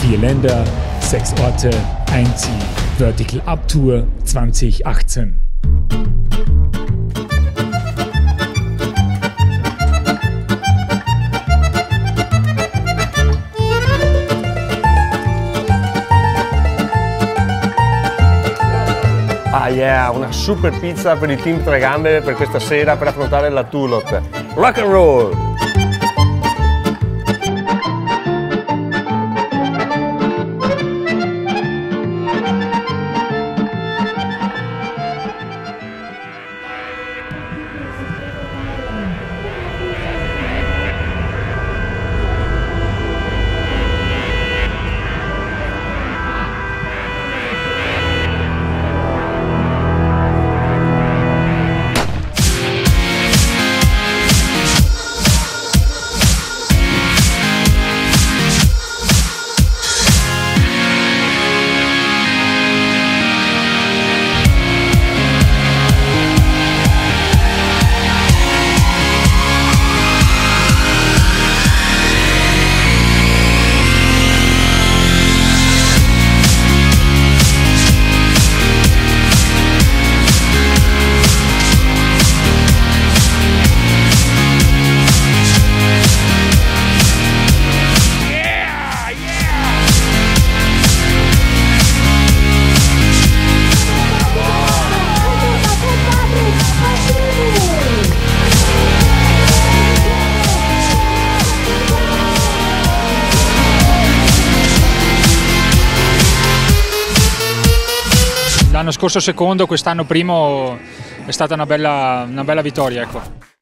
4 Länder, 6 Orte, ein Ziel. Vertical Up Tour 2018. Ah yeah, una super pizza per il team Tre Gambe per questa sera per affrontare la Tulot. Rock and roll! L'anno scorso secondo, quest'anno primo, è stata una bella vittoria, ecco.